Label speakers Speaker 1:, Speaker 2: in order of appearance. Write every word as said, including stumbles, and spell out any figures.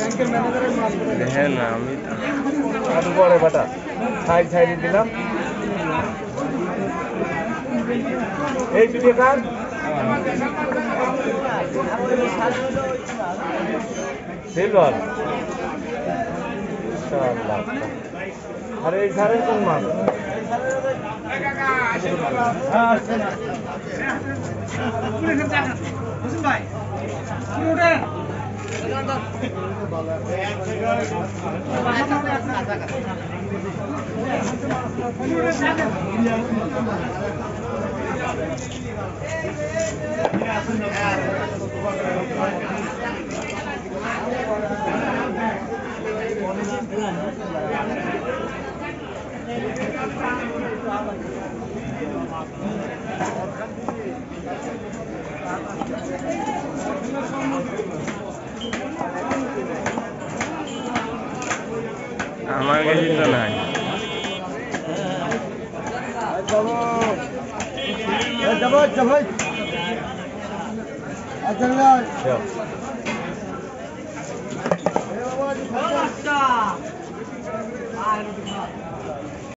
Speaker 1: দেখেন না আমি
Speaker 2: আটু পরে বাটা সাইড সাইডে দিলাম এই দুটো কাজ সিলভার ইনশাআল্লাহ আর এই ঝাড়ের কোন মাছ ভাই
Speaker 1: আমার কাছে তো নাই
Speaker 2: যাবো যাবো আচ্ছা